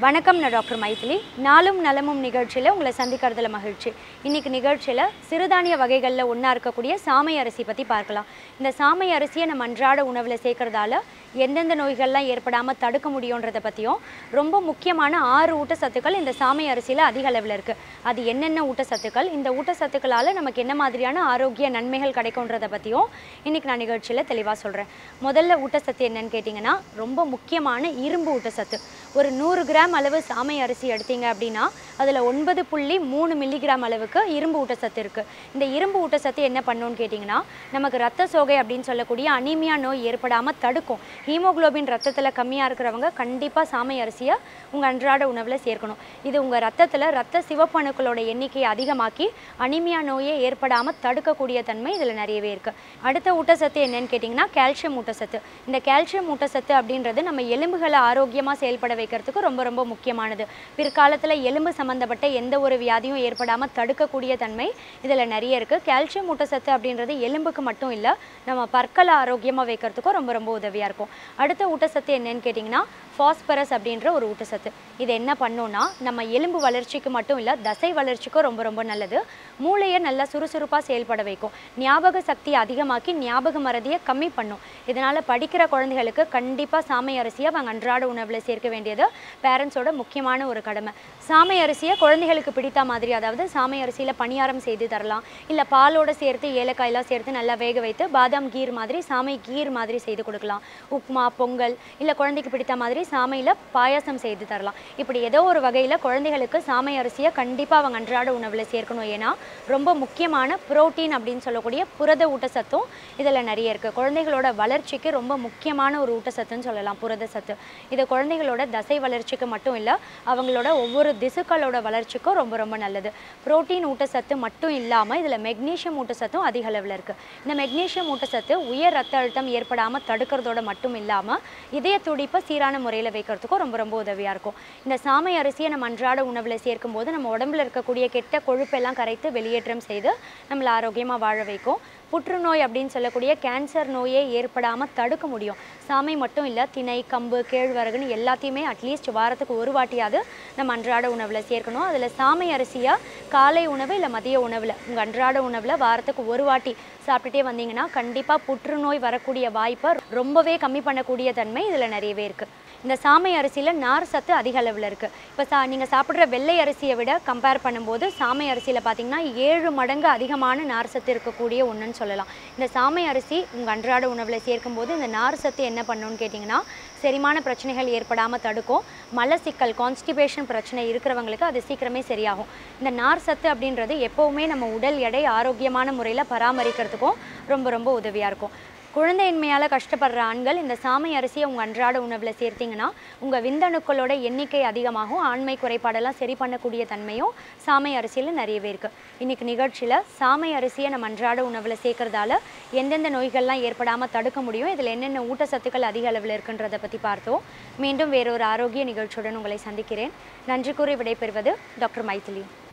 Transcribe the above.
வணக்கம், நான் டாக்டர் மைதிலி. நாளும் நலமும் நிகழ்ச்சியில் உங்களை சந்திக்கிறதுல மகிழ்ச்சி. இன்றைக்கி நிகழ்ச்சியில் சிறுதானிய வகைகளில் ஒன்றா இருக்கக்கூடிய சாமை அரிசி பற்றி பார்க்கலாம். இந்த சாமை அரிசியை நம்ம அன்றாட உணவில் சேர்க்கறதால எந்தெந்த நோய்கள்லாம் ஏற்படாமல் தடுக்க முடியுன்றதை பற்றியும், ரொம்ப முக்கியமான 6 ஊட்டச்சத்துக்கள் இந்த சாமை அரிசியில் அதிக அளவில் இருக்குது. அது என்னென்ன ஊட்டச்சத்துக்கள், இந்த ஊட்டச்சத்துக்களால் நமக்கு என்ன மாதிரியான ஆரோக்கிய நன்மைகள் கிடைக்கும்ன்றதை பற்றியும் இன்றைக்கி நான் நிகழ்ச்சியில் தெளிவாக சொல்கிறேன். முதல்ல ஊட்டச்சத்து என்னன்னு கேட்டிங்கன்னா, ரொம்ப முக்கியமான இரும்பு ஊட்டச்சத்து. ஒரு 100 கிராம் அளவு சாமை அரிசி எடுத்தீங்க அப்படின்னா அதில் 9.3 மில்லிகிராம் அளவுக்கு இரும்பு ஊட்டச்சத்து இருக்குது. இந்த இரும்பு ஊட்டச்சத்து என்ன பண்ணுன்னு கேட்டிங்கன்னா, நமக்கு ரத்த சோகை அப்படின்னு சொல்லக்கூடிய அனீமியா நோய் ஏற்படாமல் தடுக்கும். ஹீமோகுளோபின் ரத்தத்தில் கம்மியாக இருக்கிறவங்க கண்டிப்பாக சாமை அரிசியை உங்கள் அன்றாட உணவில் சேர்க்கணும். இது உங்கள் ரத்தத்தில் ரத்த சிவப்பணுக்களோட எண்ணிக்கையை அதிகமாக்கி அனீமியா நோயை ஏற்படாமல் தடுக்கக்கூடிய தன்மை இதில் நிறையவே இருக்குது. அடுத்த ஊட்டச்சத்து என்னன்னு கேட்டிங்கன்னா, கால்சியம் ஊட்டச்சத்து. இந்த கால்சியம் ஊட்டச்சத்து அப்படின்றது நம்ம எலும்புகளை ஆரோக்கியமாக செயல்பட வைக்கிறதுக்கு ரொம்ப ரொம்ப முக்கியமானது. பிற்காலத்தில் எலும்பு சம்மந்தப்பட்ட எந்த ஒரு வியாதியும் ஏற்படாமல் தடுக்கக்கூடிய தன்மை இதில் நிறைய இருக்குது. கால்சியம் ஊட்டச்சத்து அப்படின்றது எலும்புக்கு மட்டும் இல்லை, நம்ம பற்களை ஆரோக்கியமாக வைக்கிறதுக்கும் ரொம்ப ரொம்ப உதவியாக இருக்கும். அடுத்த ஊட்டச்சத்து என்னன்னு கேட்டிங்கன்னா, ஃபாஸ்பரஸ் அப்படின்ற ஒரு ஊட்டச்சத்து. இது என்ன பண்ணுன்னா, நம்ம எலும்பு வளர்ச்சிக்கு மட்டும் இல்லை, தசை வளர்ச்சிக்கும் ரொம்ப ரொம்ப நல்லது. மூளையை நல்லா சுறுசுறுப்பாக செயல்பட வைக்கும். ஞாபக சக்தியை அதிகமாக்கி ஞாபக மறதியை கம்மி பண்ணும். இதனால் படிக்கிற குழந்தைகளுக்கு கண்டிப்பாக சாமை அரிசியை அவங்க அன்றாட உணவில் சேர்க்க வேண்டியது பேரண்ட்ஸோட முக்கியமான ஒரு கடமை. சாமை அரிசியை குழந்தைகளுக்கு பிடித்த மாதிரி, அதாவது சாமை அரிசியில் பணியாரம் செய்து தரலாம், இல்லை பாலோடு சேர்த்து ஏலக்காயெல்லாம் சேர்த்து நல்லா வேக வைத்து பாதாம் கீர் மாதிரி, சாமை கீர் மாதிரி செய்து கொடுக்கலாம். உப்மா, பொங்கல், இல்லை குழந்தைக்கு பிடித்த மாதிரி சாமையில் பாயாசம் செய்து தரலாம். இப்படி ஏதோ ஒரு வகையில் குழந்தைகளுக்கு சாமை அரிசியை கண்டிப்பாக அவங்க அன்றாட உணவில் சேர்க்கணும். ஏன்னா ரொம்ப முக்கியமான புரோட்டீன் அப்படின்னு சொல்லக்கூடிய புரத ஊட்டச்சத்தும் இதில் நிறைய இருக்குது. குழந்தைகளோட வளர்ச்சிக்கு ரொம்ப முக்கியமான ஒரு ஊட்டச்சத்துன்னு சொல்லலாம் புரத சத்து. இது குழந்தைகளோட தசை வளர்ச்சிக்கு மட்டும் இல்லை, அவங்களோட ஒவ்வொரு திசுக்களோட வளர்ச்சிக்கும் ரொம்ப ரொம்ப நல்லது. புரோட்டீன் ஊட்டச்சத்து மட்டும் இல்லாமல் இதில் மெக்னீஷியம் ஊட்டச்சத்தும் அதிக அளவில் இருக்குது. இந்த மெக்னீஷியம் ஊட்டச்சத்து உயர் ரத்த அழுத்தம் ஏற்படாமல் தடுக்கிறதோட மட்டும் இல்லாமல் இதய துடிப்பை சீரான முறையில் வைக்கிறதுக்கும் ரொம்ப ரொம்ப உதவியாக இருக்கும். இந்த சாமை அரிசியை நம்ம அன்றாட உணவில் சேர்க்கும் போது நம்ம உடம்புல இருக்கக்கூடிய கெட்ட கொழுப்பெல்லாம் கரைத்து வெளியேற்றம் செய்து நம்மளை ஆரோக்கியமாக வாழ வைக்கும். புற்றுநோய் அப்படின்னு சொல்லக்கூடிய கேன்சர் நோயே ஏற்படாமல் தடுக்க முடியும். சாமை மட்டும் இல்லை, திணை, கம்பு, கேழ்வரகுன்னு எல்லாத்தையுமே அட்லீஸ்ட் வாரத்துக்கு ஒரு வாட்டியாவது நம்ம அன்றாட உணவில் சேர்க்கணும். அதில் சாமை அரிசியாக காலை உணவு இல்லை மதிய உணவில், உங்கள் அன்றாட உணவில் வாரத்துக்கு ஒரு வாட்டி சாப்பிட்டுட்டே வந்தீங்கன்னா கண்டிப்பாக புற்றுநோய் வரக்கூடிய வாய்ப்பை ரொம்பவே கம்மி பண்ணக்கூடிய தன்மை இதில் நிறையவே இருக்குது. இந்த சாமை அரிசியில் நார் சத்து அதிக அளவில் இருக்குது. இப்போ நீங்கள் சாப்பிட்ற வெள்ளை அரிசியை விட கம்பேர் பண்ணும்போது சாமை அரிசியில் பார்த்திங்கன்னா 7 மடங்கு அதிகமான நார் சத்து இருக்கக்கூடிய ஒன்றுன்னு சொல்லலாம். இந்த சாமை அரிசி உங்கள் அன்றாட உணவில் சேர்க்கும்போது இந்த நார் சத்து என்ன பண்ணணும்னு கேட்டிங்கன்னா, செரிமான பிரச்சனைகள் ஏற்படாமல் தடுக்கும். மலச்சிக்கல், கான்ஸ்டிபேஷன் பிரச்சனை இருக்கிறவங்களுக்கு அது சீக்கிரமே சரியாகும். இந்த நார் சத்து அப்படின்றது எப்போவுமே நம்ம உடல் எடை ஆரோக்கியமான முறையில் பராமரிக்கிறதுக்கும் ரொம்ப ரொம்ப உதவியாக இருக்கும். குழந்தையின்மையால் கஷ்டப்படுற ஆண்கள் இந்த சாமை அரிசியை உங்கள் அன்றாட உணவில் சேர்த்திங்கன்னா உங்கள் விந்தணுக்களோட எண்ணிக்கை அதிகமாகும். ஆண்மை குறைபாடெல்லாம் சரி பண்ணக்கூடிய தன்மையும் சாமை அரிசியில் நிறையவே இருக்குது. இன்றைக்கி நிகழ்ச்சியில் சாமை அரிசியை நம்ம அன்றாட உணவில் சேர்க்கறதால எந்தெந்த நோய்கள்லாம் ஏற்படாமல் தடுக்க முடியும், இதில் என்னென்ன ஊட்டச்சத்துக்கள் அதிக அளவில் இருக்குன்றதை பற்றி பார்த்தோம். மீண்டும் வேறொரு ஆரோக்கிய நிகழ்ச்சியுடன் உங்களை சந்திக்கிறேன். நன்றி கூறி விடைபெறுவது டாக்டர் மைதிலி.